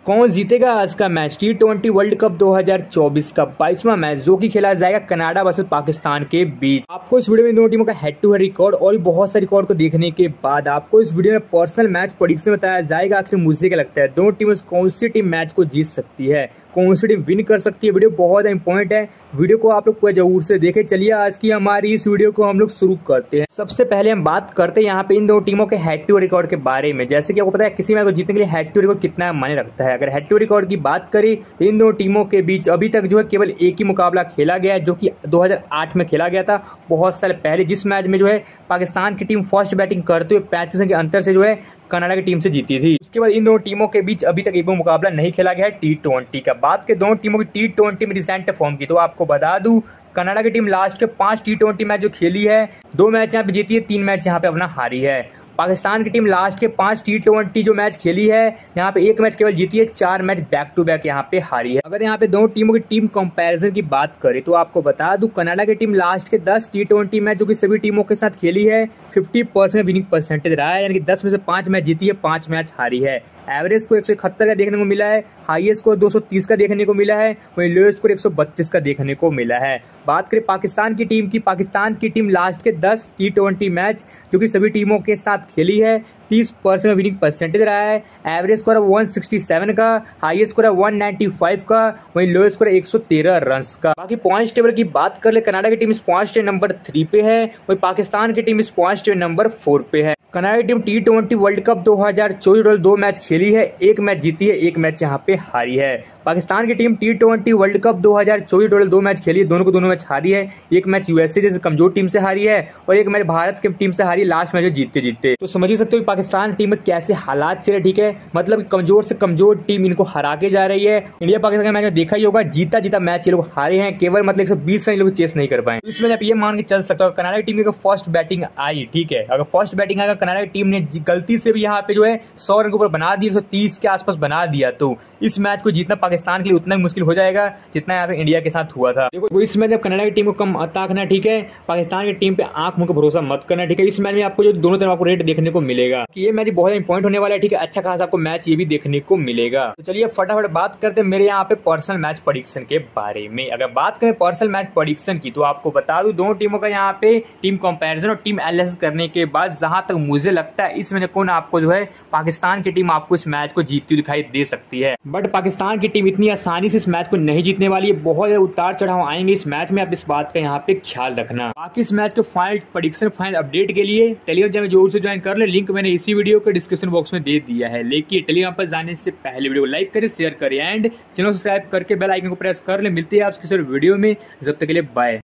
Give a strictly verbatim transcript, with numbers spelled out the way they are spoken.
कौन जीतेगा आज का match? T twenty World Cup दो हज़ार चौबीस का बाईसवां मैच जो कि खेला जाएगा कनाडा वर्सेस पाकिस्तान के बीच। आपको इस वीडियो में दोनों टीमों का हेड टू हेड रिकॉर्ड और बहुत सारे रिकॉर्ड को देखने के बाद आपको इस वीडियो में पर्सनल मैच प्रेडिक्शन बताया जाएगा। आखिर मुझे क्या लगता है दोनों टीमों से कौन सी टीम मैच को जीत सकती है, कौन सी टीम विन कर सकती है। वीडियो बहुत इंपॉर्टेंट है, वीडियो को आप लोग पूरा जरूर से देखें। चलिए आज की हमारी इस वीडियो को हम लोग शुरू करते हैं। सबसे पहले हम बात करते हैं यहाँ पे इन दोनों टीमों के हेड टू रिकॉर्ड के बारे में। जैसे कि आपको पता है किसी मैच को जीतने के लिए हेड टू रिकॉर्ड कितना मायने रखता है। अगर हेड टू रिकॉर्ड की बात करें तो इन दोनों टीमों के बीच अभी तक जो है केवल एक ही मुकाबला खेला गया है, जो कि दो हज़ार आठ में खेला गया था, बहुत साल पहले, जिस मैच में जो है पाकिस्तान की टीम फर्स्ट बैटिंग करते हुए पैंतीस रन के अंतर से जो है कनाडा की टीम से जीती थी। उसके बाद इन दोनों टीमों के बीच अभी तक एक भी मुकाबला नहीं खेला गया है टी ट्वेंटी का। बात के दोनों टीमों की टी ट्वेंटी में रिसेंट फॉर्म की तो आपको बता दूं कनाडा की टीम लास्ट के पांच टी ट्वेंटी मैच जो खेली है, दो मैच यहाँ पे जीती है, तीन मैच यहाँ पे अपना हारी है। पाकिस्तान की टीम लास्ट के पांच टी ट्वेंटी जो मैच खेली है यहाँ पे एक मैच केवल जीती है, चार मैच बैक टू बैक यहाँ पे हारी है। अगर यहाँ पे दोनों टीमों की टीम कंपैरिजन की बात करें तो आपको बता दूं कनाडा की टीम लास्ट के दस टी ट्वेंटी मैच जो कि सभी टीमों के साथ खेली है फिफ्टी परसेंट विनिंग परसेंटेज रहा है, यानी कि दस में से पांच मैच जीती है, पांच मैच हारी है। एवरेज को एक सौ इकहत्तर का देखने को मिला है, हाईएस्ट को दो सौ तीस का देखने को मिला है, वहीं लोएस्ट को एक सौ बत्तीस का देखने को मिला है। बात करें पाकिस्तान की टीम की, पाकिस्तान की टीम लास्ट के दस टी ट्वेंटी मैच जो कि सभी टीमों के साथ खेली है तीस परसेंट विनिंग परसेंटेज रहा है। एवरेज स्कोर है एक सौ सड़सठ का, हाईएस्ट स्कोर है एक सौ पचानवे का, वहीं लोएस्ट स्कोर है एक सौ तेरह रन्स का। बाकी पॉइंट्स टेबल की बात कर ले, कनाडा की टीम इस पॉइंट्स टेबल नंबर थ्री पे है, वहीं पाकिस्तान की टीम इस पॉइंट्स टेबल नंबर फोर पे है। कनाडा की team T twenty World Cup दो हज़ार चौबीस दो मैच खेली है, एक मैच जीती है, एक मैच यहाँ पे हारी है। पाकिस्तान की team T twenty World Cup दो हज़ार चौबीस दो मैच खेली है, दोनों को दोनों मैच हारी है, एक मैच यूएसए जैसे कमजोर टीम से हारी है और एक मैच भारत की टीम से हारी, लास्ट मैच जीतते जीतते। तो समझ ही सकते हो पाकिस्तान टीम में कैसे हालात चले, ठीक है, मतलब कमजोर से कमजोर टीम इनको हरा के जा रही है। इंडिया पाकिस्तान का मैच में देखा ही होगा, जीता जीता मैच ये लोग हारे हैं, केवल मतलब एक सौ बीस रन लोग चेस नहीं कर पाए। इसमें आप ये मान के चल सकते हो कनाडा की टीम की फर्स्ट बैटिंग आई, ठीक है, अगर फर्स्ट बैटिंग आएगा कनाडा की टीम ने गलती से भी यहाँ पे जो है सौ रन के ऊपर बना दिया, एक सौ तीस के आसपास बना दिया, तो इस मैच को जीतना पाकिस्तान के लिए उतना ही मुश्किल हो जाएगा जितना यहाँ पे इंडिया के साथ हुआ था। देखो इस मैच में कनाडा की टीम को कम ताकना, ठीक है, पाकिस्तान की टीम पे आंख मुंह का भरोसा मत करना, ठीक है। इस मैच में आपको जो दोनों तरफ आपको रेट देखने को मिलेगा कि ये मैच बहुत इंपॉर्टेंट होने वाला है, ठीक है, अच्छा खासा आपको मैच ये भी देखने को मिलेगा। तो चलिए फटाफट बात करते हैं मेरे यहाँ पे पर्सनल मैच प्रेडिक्शन के बारे में। अगर बात करें पर्सनल मैच प्रेडिक्शन की तो आपको बता दूं दोनों टीमों का यहाँ पे टीम कंपैरिजन और टीम एनालिसिस करने के बाद जहां तक मुझे लगता है इस मैच कौन आपको जो है पाकिस्तान की टीम आपको इस मैच को जीतती हुई दिखाई दे सकती है, बट पाकिस्तान की टीम इतनी आसानी से इस मैच को नहीं जीतने वाली है, बहुत ज्यादा उतार चढ़ाव आएंगे इस मैच में, आप इस बात का यहाँ पे ख्याल रखना। बाकी इस मैच के फाइनल प्रेडिक्शन फाइनल अपडेट के लिए टेलीग्राम चैनल जरूर से ज्वाइन कर ले, लिंक मैंने इसी वीडियो के डिस्क्रिप्शन बॉक्स में दे दिया है। लेकिन टेलीग्राम पर जाने से पहले वीडियो को लाइक करें, शेयर करें एंड चैनल सब्सक्राइब करके बेल आइकन को प्रेस कर ले। मिलती है आपसे किसी वीडियो में, जब तक के लिए बाय।